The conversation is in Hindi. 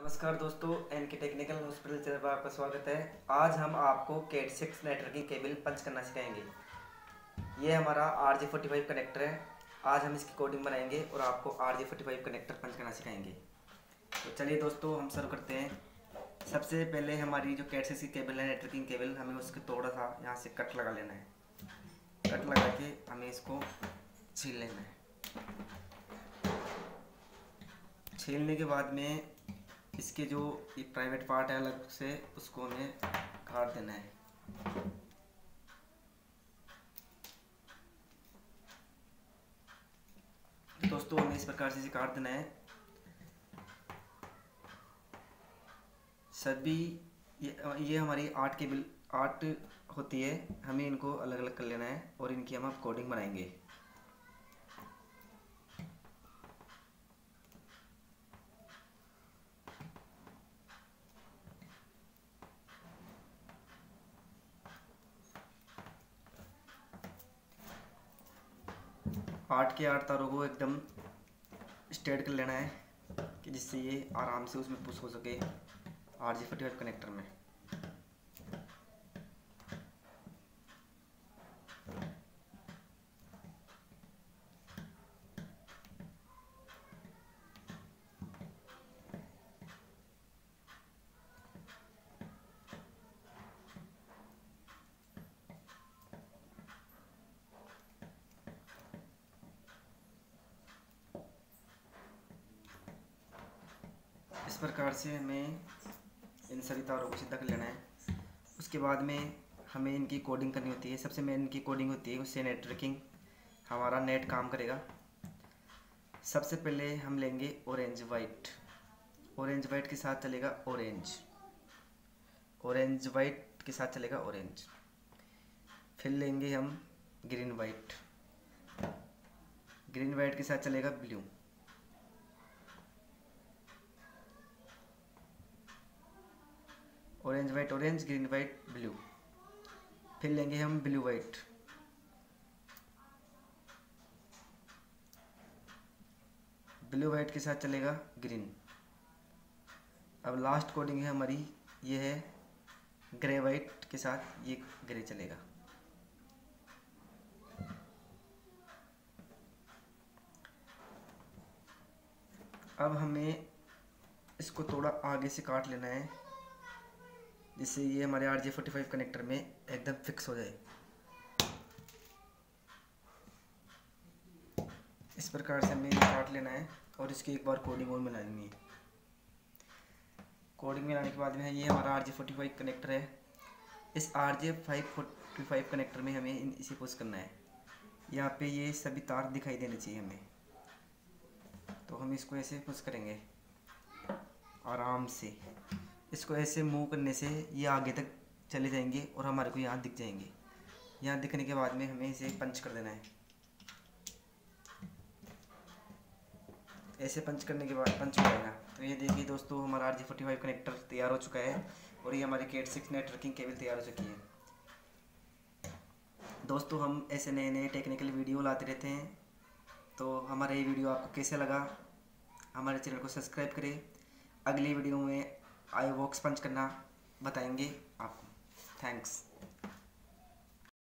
नमस्कार दोस्तों, एनके टेक्निकल हॉस्पिटल चैनल पर आपका स्वागत है। आज हम आपको कैट 6 नेटवर्किंग केबल पंच करना सिखाएंगे। ये हमारा RJ45 कनेक्टर है। आज हम इसकी कोडिंग बनाएंगे और आपको RJ45 कनेक्टर पंच करना सिखाएंगे। तो चलिए दोस्तों, हम शुरू करते हैं। सबसे पहले हमारी जो कैट 6 की केबल है, नेटवर्किंग केबल, हमें उसके थोड़ा सा यहाँ से कट लगा लेना है। कट लगा के हमें इसको छील लेना है। छीलने के बाद में इसके जो ये प्राइवेट पार्ट है अलग से, उसको हमें काट देना है। दोस्तों, हमें इस प्रकार से इसे काट देना है। सभी ये हमारी 8 केबल 8 होती है। हमें इनको अलग अलग कर लेना है और इनकी हम अब कोडिंग बनाएंगे। आठ के 8 तारों को एकदम स्ट्रेट कर लेना है कि जिससे ये आराम से उसमें पुश हो सके RJ45 कनेक्टर में। इस प्रकार से हमें इन सभी तारों को सीधा कर लेना है। उसके बाद में हमें इनकी कोडिंग करनी होती है। सबसे मेन इनकी कोडिंग होती है, उससे नेटवर्किंग हमारा नेट काम करेगा। सबसे पहले हम लेंगे ऑरेंज वाइट। ऑरेंज वाइट के साथ चलेगा ऑरेंज। ऑरेंज वाइट के साथ चलेगा ऑरेंज। फिर लेंगे हम ग्रीन वाइट। ग्रीन वाइट के साथ चलेगा blue. Orange white orange, green white blue. फिर लेंगे हम ब्लू वाइट। ब्लू वाइट के साथ चलेगा ग्रीन। अब लास्ट कोडिंग है हमारी, ये है ग्रे वाइट के साथ, ये ग्रे चलेगा। अब हमें इसको थोड़ा आगे से काट लेना है जिससे ये हमारे RJ45 कनेक्टर में एकदम फिक्स हो जाए। इस प्रकार से हमें काट लेना है और इसकी एक बार कोडिंग और मिलानी है। कोडिंग मिलाने के बाद में ये हमारा RJ45 कनेक्टर है। इस RJ45 कनेक्टर में हमें इसे पुश करना है। यहाँ पे ये सभी तार दिखाई देने चाहिए हमें, तो हम इसको ऐसे पुश करेंगे आराम से। इसको ऐसे मूव करने से ये आगे तक चले जाएंगे और हमारे को यहाँ दिख जाएंगे। यहाँ दिखने के बाद में हमें इसे पंच कर देना है। ऐसे पंच करने के बाद पंच हो जाएगा। तो ये देखिए दोस्तों, हमारा RJ45 कनेक्टर तैयार हो चुका है और ये हमारी कैट 6 नेटवर्किंग केबल तैयार हो चुकी है। दोस्तों, हम ऐसे नए नए टेक्निकल वीडियो लाते रहते हैं। तो हमारा ये वीडियो आपको कैसे लगा, हमारे चैनल को सब्सक्राइब करें। अगली वीडियो में आई बॉक्स पंच करना बताएंगे आपको। थैंक्स।